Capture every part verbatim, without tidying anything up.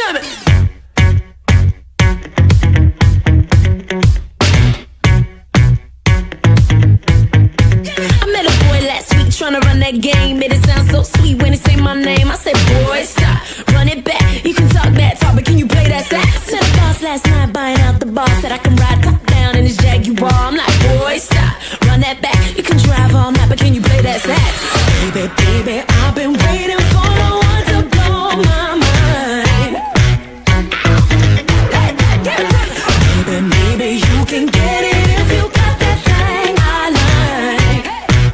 to me. I met a boy last week tryna run that game. Made it sound so sweet when he say my name. I said, boy, stop, run it back. You can talk that talk, but can you play that sax? Met a boss last night buying out the bar. Said I can ride top down in his Jaguar. I'm like, boy, stop, run that back. You can drive all night, but can you play that sax? Baby, baby, I've been waiting for the one to blow my mind. Baby, maybe you can get it if you got that thing I like.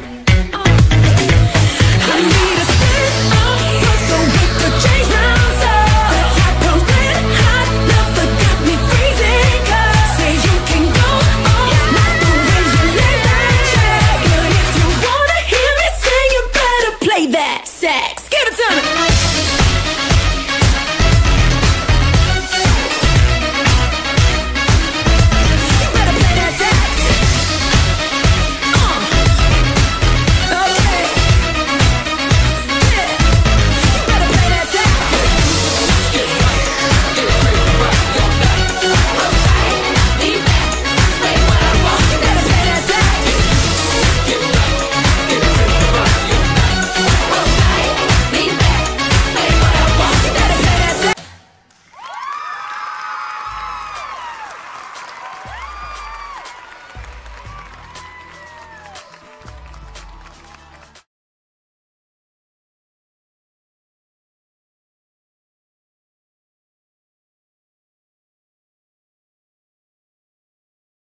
I need a stand up, but don't with the chains round up. The type of red hot love that got me freezing cold. Say you can go all night the way you lay that track. But if you wanna hear me sing, you better play that sax. Give it to me.